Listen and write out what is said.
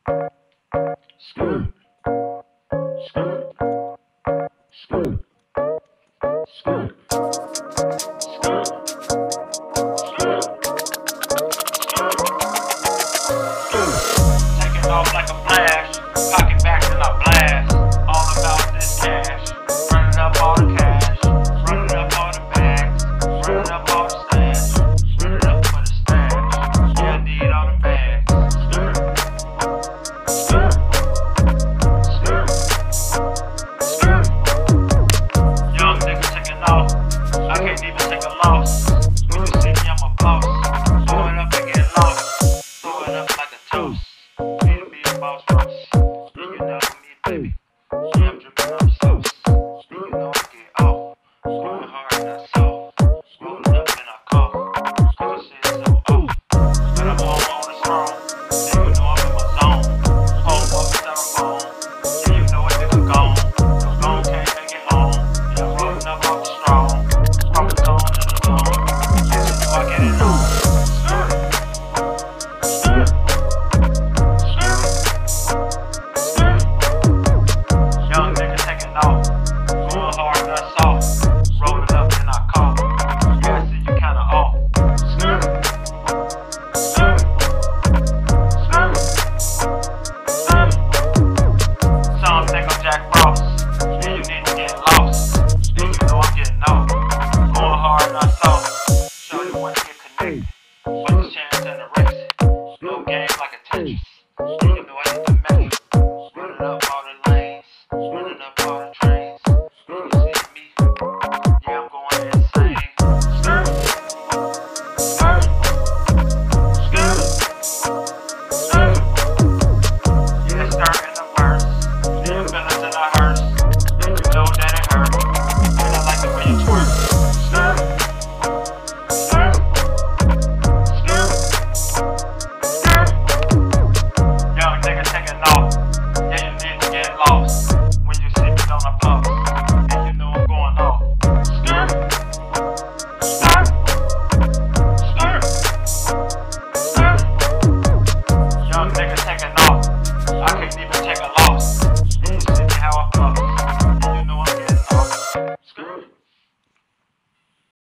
Skirt, skirt, skirt, skirt, skirt, taking off like a flash, pocket back till I blast. All about this cash, running up all the cash, running up all the bags, running up all the stash, running up for the stash. Yeah, I need all the bags. Skirt, skirt, skirt, skirt. Young nigga taking off, I can't even take a loss. When you see me, I'm a boss. Throw it up and get lost. Throw it up like a toast. Need to be a boss roast. You know me, baby. Yeah, I'm dripping up sauce. You know I get off. Going hard, not soft. Rolling up and I cough. Cause this shit so off. But I'm home on the throne. And you know I'm in my zone. Home up and styrofoam. Yeah, you know a nigga gone. Cause gone can't make it home. Yeah, I'm rolling up off the strong. From the zone to the zone. Yeah, you know I get it on. Skirt, skirt, skirt, skirt. Young nigga taking off. Going hard, not soft. Rolling up and I cough. Yeah, I see you kinda off. Skirt, skirt, skirt, skirt. Some think I'm Jack Frost. Yeah, you need to get lost. And you know I'm getting off. Going hard, not soft. Show you wanna get connected. What's the chance in the race? No game like a Tetris.